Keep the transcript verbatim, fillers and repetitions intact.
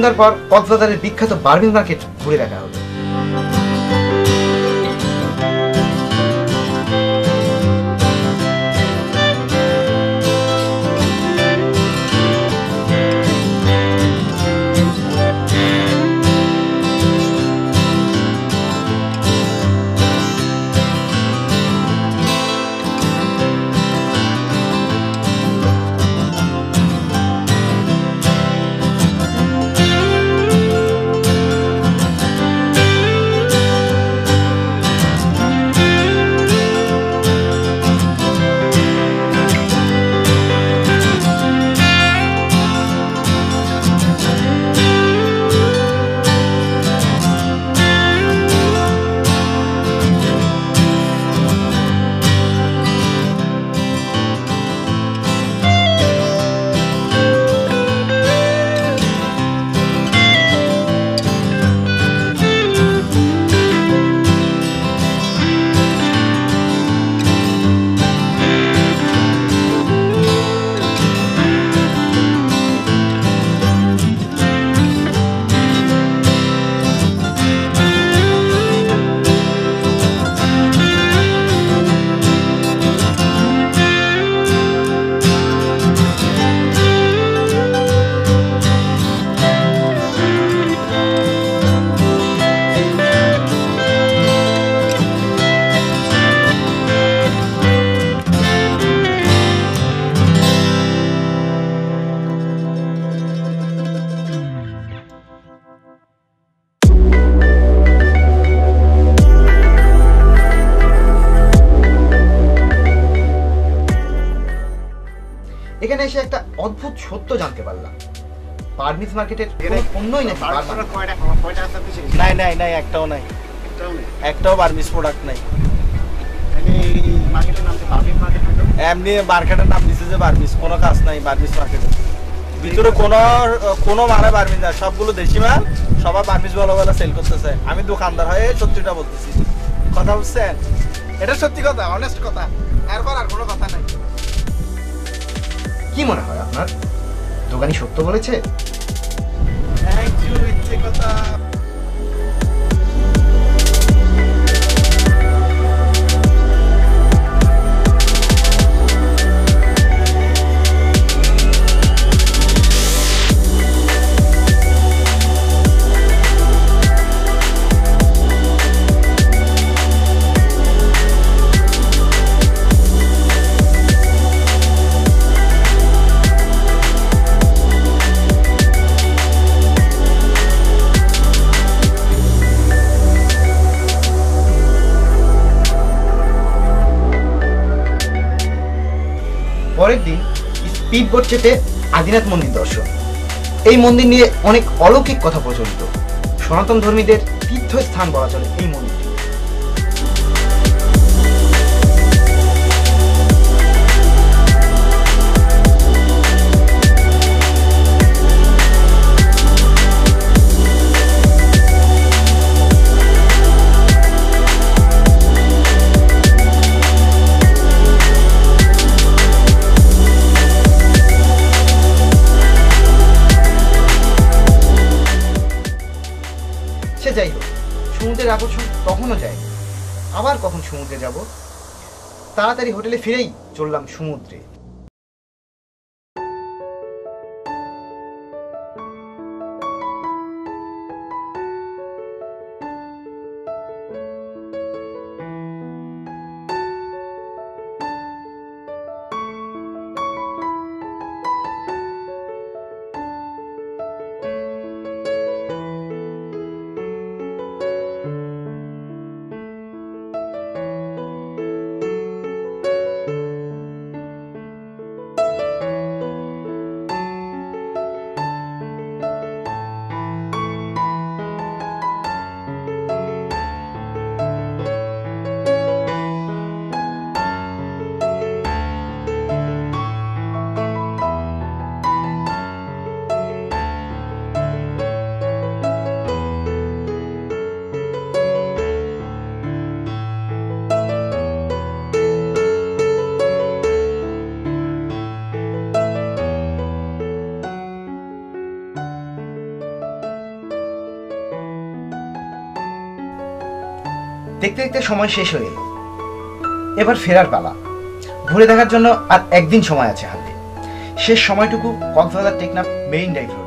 সন্ধ্যার পর কক্সবাজারের বিখ্যাত বার্মিজ মার্কেট ঘুরে দেখা হলো। এখানে এসে একটা অদ্ভুত সত্য জানতে পারলাম, বার্মিজ মার্কেটের কোনো পণ্যই নাকি নাই নাই নাই একটাও নাই, একটাও বার্মিজ প্রোডাক্ট নাই। এমনি মার্কেটের নাম দিচ্ছে যে বার্মিজ, কোনো কাজ নাই বার্মিজ মার্কেটে। ভিতরে কোনো কোনো মানে বার্মিজ না, সবগুলো দেশি মাল, সবাই বার্মিজ ভালো ভালো সেল করতেছে। আমি দোকানদার হয়ে সত্যিটা বলতেছি, কথা বুঝছেন? এটা সত্যি কথা, অনেস্ট কথা, এরপর আর কোনো কথা নাই। কি মনে হয় আপনার, দোকানি সত্য বলেছে? কথা পরের দিন স্পিড বোট চেপে আদিনাথ মন্দির দর্শন। এই মন্দির নিয়ে অনেক অলৌকিক কথা প্রচলিত, সনাতন ধর্মীদের তীর্থস্থান বলা চলে এই মন্দির। সে যাই হোক, সমুদ্রের আকর্ষণ তখনও যায়, আবার কখন সমুদ্রে যাব? তাড়াতাড়ি হোটেলে ফিরেই চললাম সমুদ্রে। দেখতে দেখতে সময় শেষ হয়ে এলো। এবার ফেরার পালা। ঘুরে দেখার জন্য আর একদিন সময় আছে হাতে। শেষ সময়টুকু Cox's Bazar Teknaf marine drive road.